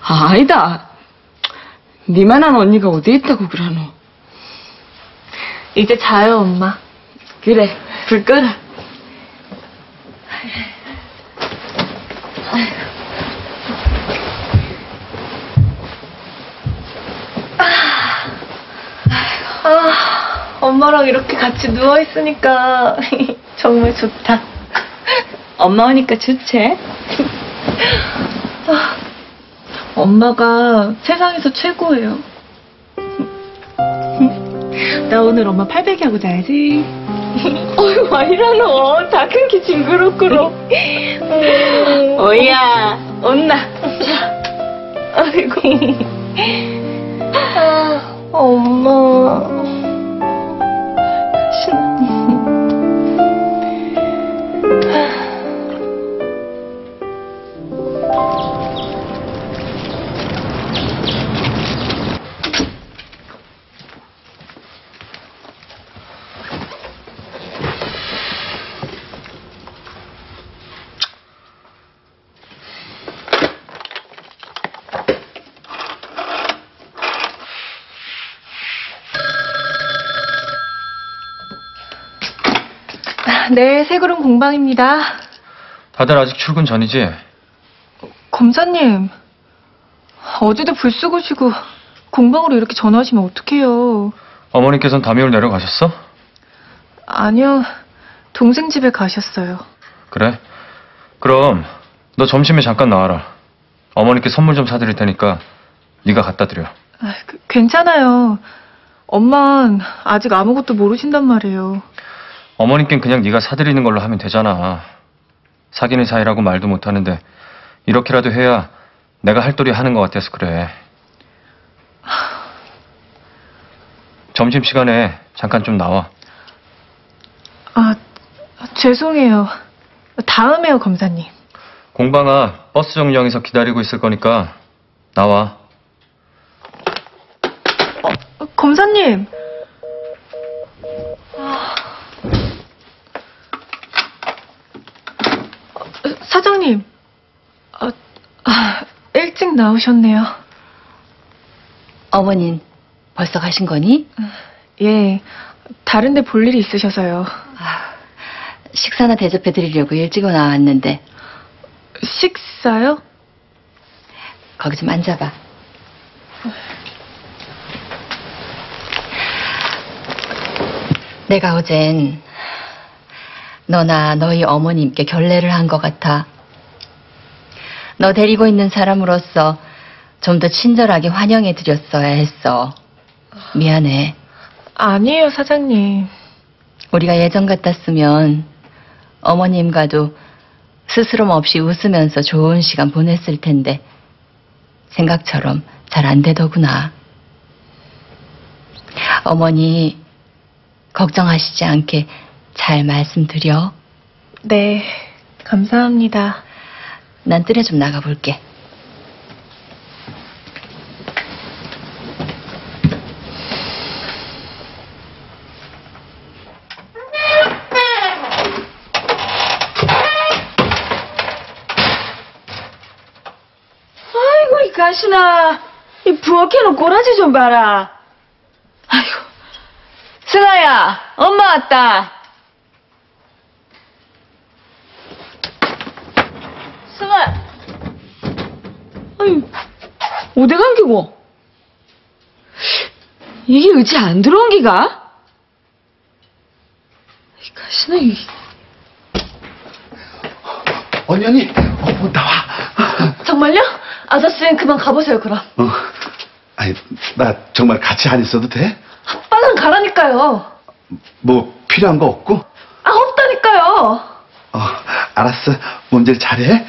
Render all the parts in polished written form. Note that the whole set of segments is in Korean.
아니다. 니만한 언니가 어디 있다고 그러노. 이제 자요, 엄마. 그래, 불 꺼라. 엄마랑 이렇게 같이 누워있으니까 정말 좋다. 엄마 오니까 좋지? 엄마가 세상에서 최고예요. 나 오늘 엄마 팔베개하고 자야지. 어이, 와 이러노. 다 큰 게 징그럽구로. 오야, 온나. 아이고. 엄마. 네, 새그룹 공방입니다. 다들 아직 출근 전이지? 검사님, 어제도 불 쓰고 쉬고 공방으로 이렇게 전화하시면 어떡해요. 어머니께서는 담이올 내려가셨어? 아니요, 동생 집에 가셨어요. 그래? 그럼 너 점심에 잠깐 나와라. 어머니께 선물 좀 사드릴 테니까 네가 갖다 드려. 괜찮아요. 엄만 아직 아무것도 모르신단 말이에요. 어머니께는 그냥 네가 사드리는 걸로 하면 되잖아. 사귀는 사이라고 말도 못하는데 이렇게라도 해야 내가 할 도리 하는 것 같아서 그래. 점심시간에 잠깐 좀 나와. 죄송해요. 다음에요, 검사님. 공방아, 버스 정류장에서 기다리고 있을 거니까 나와. 검사님. 사장님. 일찍 나오셨네요. 어머닌 벌써 가신 거니? 예, 다른 데 볼 일이 있으셔서요. 식사나 대접해 드리려고 일찍 나왔는데. 식사요? 거기 좀 앉아봐. 내가 어젠 너나 너희 어머님께 결례를 한 것 같아. 너 데리고 있는 사람으로서 좀 더 친절하게 환영해 드렸어야 했어. 미안해. 아니에요, 사장님. 우리가 예전 같았으면 어머님과도 스스럼 없이 웃으면서 좋은 시간 보냈을 텐데 생각처럼 잘 안 되더구나. 어머니 걱정하시지 않게 잘 말씀드려. 네, 감사합니다. 난 뜰에 좀 나가볼게. 아이고, 이 가시나. 이 부엌에는 꼬라지 좀 봐라. 아이고. 승아야, 엄마 왔다. 승아. 아니, 어디 간 기고? 이게 의지 안 들어온 기가? 이 가시나, 이. 언니, 나와. 정말요? 아저씨는 그만 가보세요, 그럼. 아니, 나 정말 같이 안 있어도 돼? 빨리 가라니까요. 뭐 필요한 거 없고? 없다니까요. 알았어. 몸질 잘해.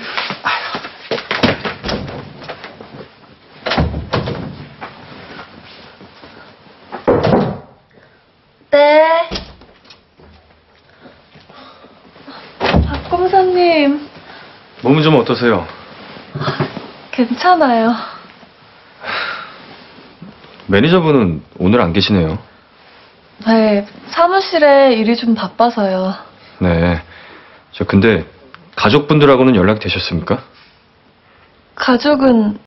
네. 박 검사님. 몸은 좀 어떠세요? 괜찮아요. 매니저분은 오늘 안 계시네요. 네, 사무실에 일이 좀 바빠서요. 네. 근데 가족분들하고는 연락이 되셨습니까? 가족은